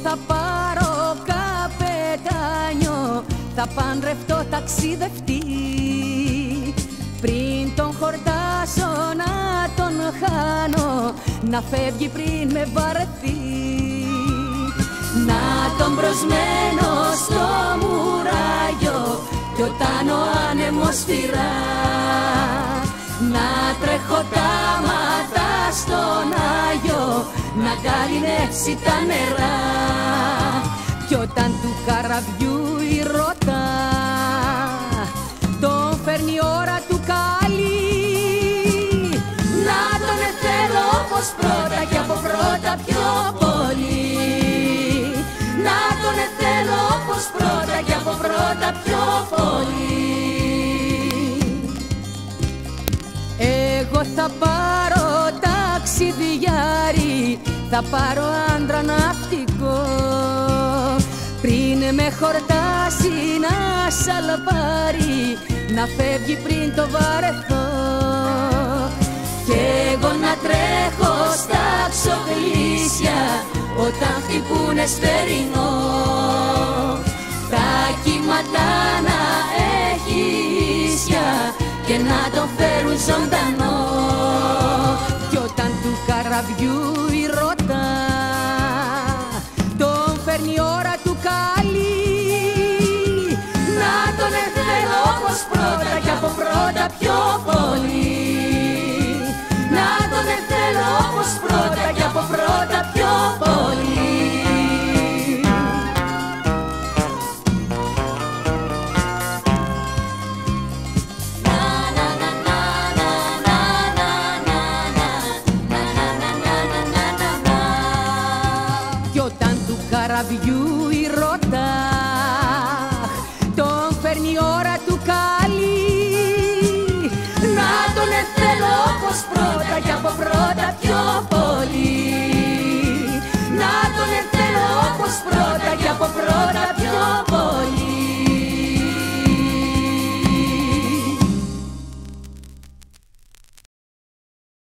θα πάρω καπετάνιο, θα παντρευτώ ταξιδευτή. Πριν τον χορτάσω να τον χάνω, να φεύγει πριν με βαρεθεί. Να τον προσμένω στο μουράγιο κι όταν ο άνεμος φυρά, να τρέχω τα μάτα στον Άγιο, να καληνεύσει τα νερά. Κι όταν του καραβιού η ρότα τον φέρνει η ώρα του καλή, να τον θέλω όπως πρώτα κι από πρώτα πιο πολύ. Να τον θέλω όπως πρώτα κι από πρώτα πιο πολύ. Εγώ θα πάρω ταξιδιάρι, θα πάρω άντρα ναυτικό, πριν με χορτάσει να σαλπάρει, να φεύγει πριν το βαρεθώ. Κι εγώ να τρέχω στα ξοφλήσια όταν χτυπούνε σφαιρινό, τα κύματα να έχει ίσια και να τον φέρουν ζωντανό. Κι όταν του καραβιού η ρότα τον φέρνει η ώρα του καλή, να τον θέλω όπως πρώτα κι από πρώτα πιο πολύ. Να τον θέλω όπως πρώτα κι από πρώτα πιο πολύ. Κι όταν του καραβιού η ρότα τον φέρνει η ώρα του καλή, να τον θέλω όπως πρώτα κι από πρώτα πιο πολύ. Να τον θέλω όπως πρώτα κι από πρώτα